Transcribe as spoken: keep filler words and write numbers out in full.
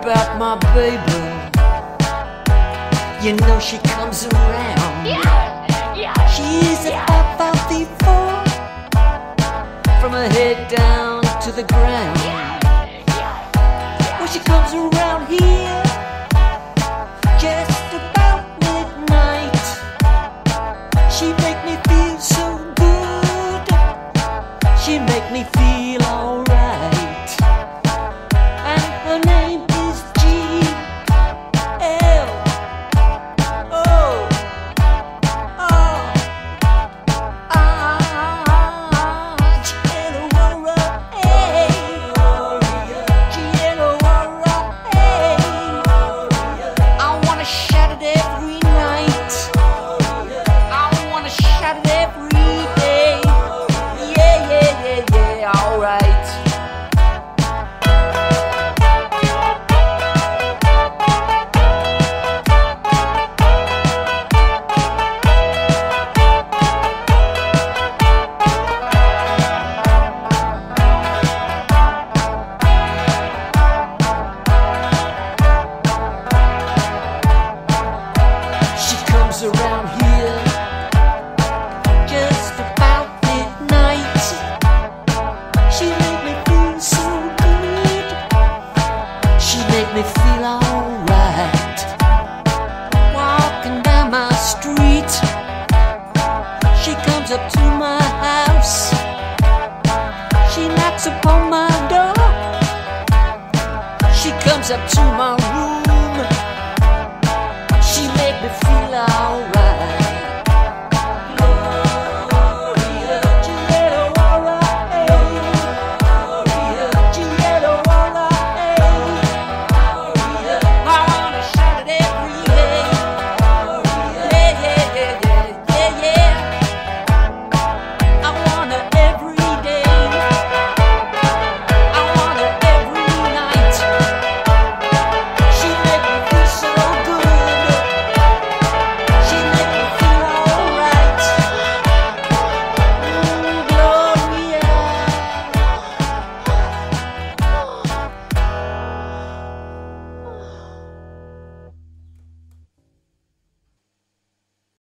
about my baby. You know she comes around. Yeah, yeah. She's a five five feet four, from her head down to the ground. When she comes around here, just about midnight, she make me feel so good. She make me feel alright. And her name is G L O R I. G L O R I. G L O R I. I wanna shout it every night. I wanna shout it every day. Yeah, yeah, yeah, yeah, alright. She comes around here just about midnight. She make me feel so good. She make me feel alright. Walking down my street, she comes up to my house. She knocks upon my door. She comes up to my room.